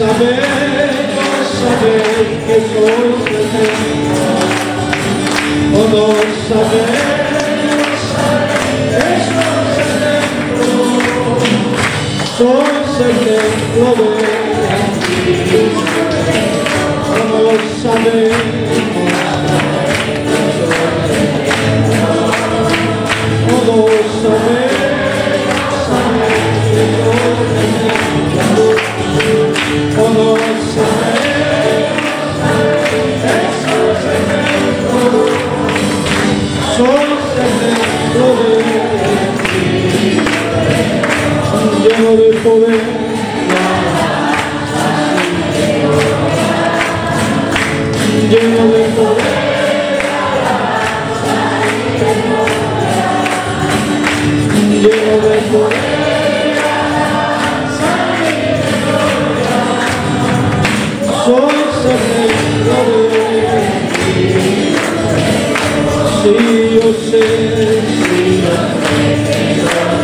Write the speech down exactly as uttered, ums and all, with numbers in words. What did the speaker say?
sabéis, no sabéis que sois eterno. O no sabéis, no sabéis que sois eterno. Sois el templo de Dios. O no sabéis, o no sabéis, sabéis que sois eterno. O no sabéis, que sois eterno. Sois el templo de Dios, lleno de poder, lleno de poder, lleno de poder. Sois el templo de Dios. Sí, yo sé, sí, yo sé.